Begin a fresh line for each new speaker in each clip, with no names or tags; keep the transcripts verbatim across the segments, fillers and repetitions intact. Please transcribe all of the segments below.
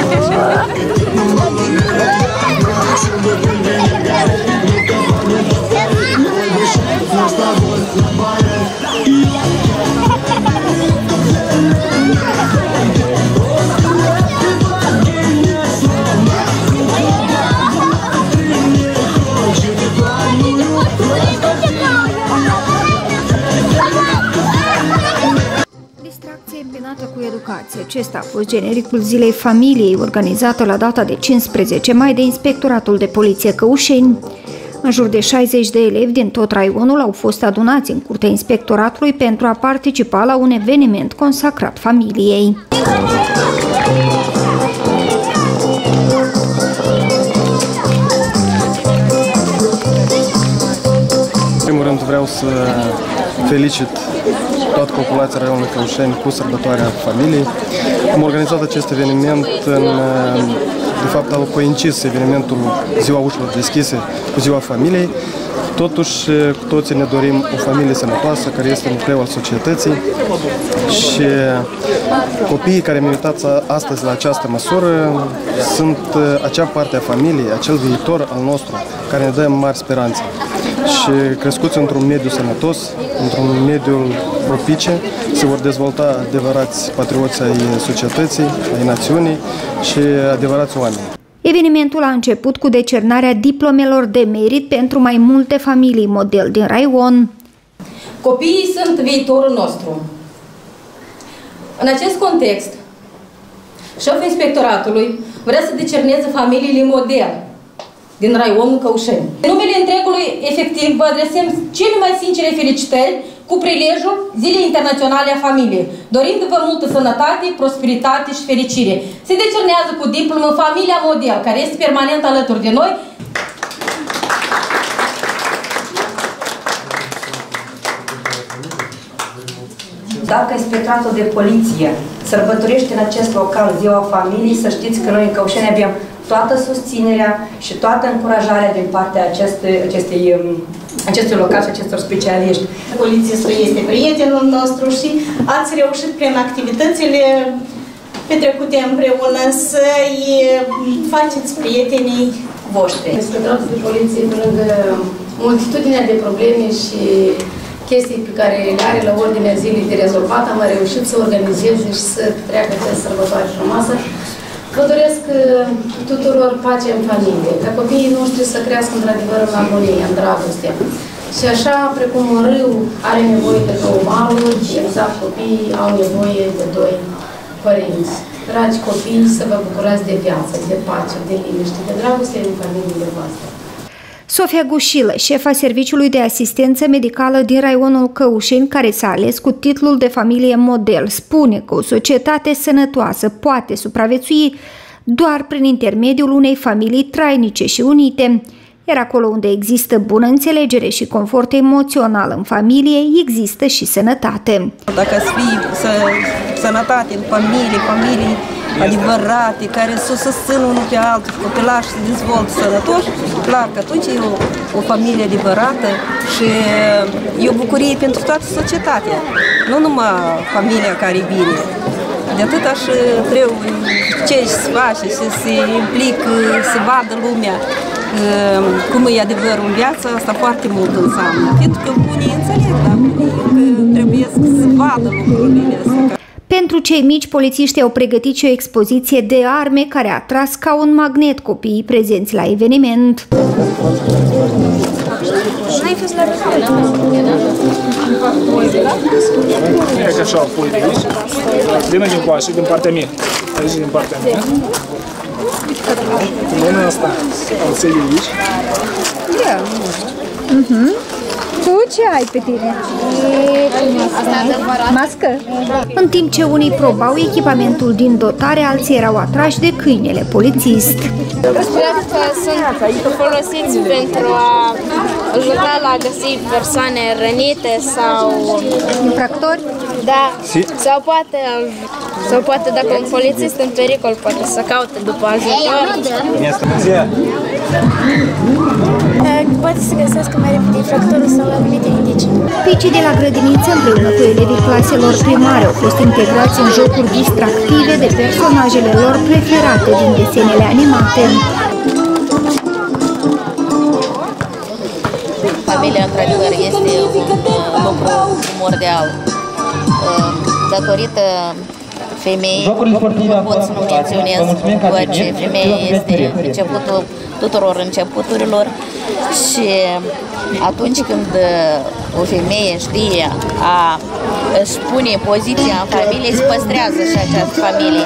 Cu educație. Acesta a fost genericul Zilei Familiei, organizată la data de cincisprezece mai de Inspectoratul de Poliție Căușeni. În jur de șaizeci de elevi din tot raionul au fost adunați în curtea inspectoratului pentru a participa la un eveniment consacrat familiei.
În primul rând vreau să felicit toată populația raionului Căușeni cu sărbătoarea familiei. Am organizat acest eveniment, în, de fapt a coincis evenimentul Ziua Ușilor Deschise cu Ziua Familiei. Totuși, cu toții ne dorim o familie sănătoasă, care este nucleul al societății și copiii care am invitat astăzi la această măsură sunt acea parte a familiei, acel viitor al nostru, care ne dă mari speranțe. Și crescuți într-un mediu sănătos, într-un mediu propice, se vor dezvolta adevărați patrioți ai societății, ai națiunii și adevărați oameni.
Evenimentul a început cu decernarea diplomelor de merit pentru mai multe familii model din raion.
Copiii sunt viitorul nostru. În acest context, șeful inspectoratului vrea să decerneze familiile model din raionul Căușeni. În numele întregului efectiv vă adresăm cele mai sincere felicitări cu prilejul Zilei Internaționale a Familiei, dorindu-vă multă sănătate, prosperitate și fericire. Se decernează cu diplomă Familia Model, care este permanent alături de noi.
Dacă Inspectoratul de Poliție sărbătorește în acest local Ziua Familiei, să știți că noi în Căușeni avem toată susținerea și toată încurajarea din partea acestei, acestei, acestui local și acestor specialiști.
Polițistul este prietenul nostru și ați reușit prin activitățile petrecute împreună să-i faceți prietenii voștri.
Inspectoratul de Poliție, pe lângă multitudinea de probleme și chestii pe care le are la ordinea zilei de rezolvat, am reușit să organizeze și să treacă această sărbătoare frumoasă. Vă doresc tuturor pace în familie, ca copiii noștri să crească într-adevăr în armonie, în dragoste. Și așa, precum un râu are nevoie de două maluri, exact copiii au nevoie de doi părinți. Dragi copii, să vă bucurați de viață, de pace, de liniște, de dragoste în familiile voastre.
Sofia Gușilă, șefa Serviciului de Asistență Medicală din raionul Căușeni, care s-a ales cu titlul de familie model, spune că o societate sănătoasă poate supraviețui doar prin intermediul unei familii trainice și unite. Iar acolo unde există bună înțelegere și confort emoțional în familie, există și sănătate.
Dacă să fie să, sănătate în familie, familii adevărate, care să susțină unul pe altul, copilași se dezvoltă sănătoși, clar că atunci e o, o familie adevărată și e o bucurie pentru toată societatea, nu numai familia care vine. De atâta și trebuie ce se face și se implică, să vadă lumea cum e adevărul în viață, asta foarte mult înseamnă. Pentru că unii înțeleg, dar unii trebuie să vadă lucrurile astea.
Pentru cei mici, polițiștii au pregătit și o expoziție de arme care a atras ca un magnet copiii prezenți la eveniment.
N-ai fost la rețele?
E ca așa, pui de aici. Vină din coașă, din partea mea. Aici din partea mea. Cu mâna asta, îl ții de aici.
Da. Tu ce ai pe tine? Mască?
În timp ce unii probau echipamentul din dotare, alții erau atrași de câinele polițist.
Cred că sunt folosiți pentru a ajuta la a găsi persoane rănite sau
infractori?
Da. Sau poate, sau poate dacă un polițist în pericol poate să caute după ajutor.
poate să găsească mai repede infractorul sau anumite indicii.
Picii de la grădiniță împreună cu elevii claselor primare au fost integrați în jocuri distractive de personajele lor preferate din desenele animate.
Familia, într-adevăr, este un lucru primordial. Datorită femeii, nu pot să nu menționez, deoarece femeia este începutul tuturor începuturilor și atunci când o femeie știe a își pune poziția în familie, se păstrează și această familie.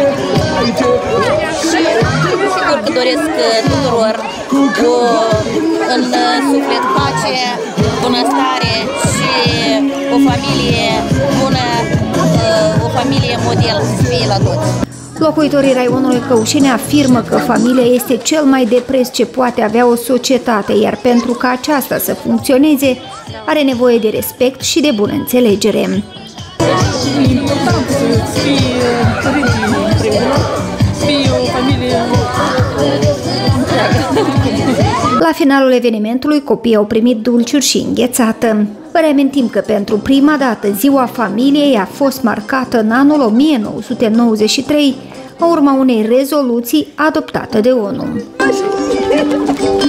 Și sigur că doresc tuturor o, în suflet pace, bunăstare și o familie bună, o familie model să fie la toți.
Locuitorii raionului Căușeni afirmă că familia este cel mai de preț ce poate avea o societate, iar pentru ca aceasta să funcționeze, are nevoie de respect și de bună înțelegere.
E important să fie părinții împreună, să fie o familie întreagă.
La finalul evenimentului, copiii au primit dulciuri și înghețată. Vă reamintim că pentru prima dată Ziua Familiei a fost marcată în anul o mie nouă sute nouăzeci și trei, în urma unei rezoluții adoptate de ONU.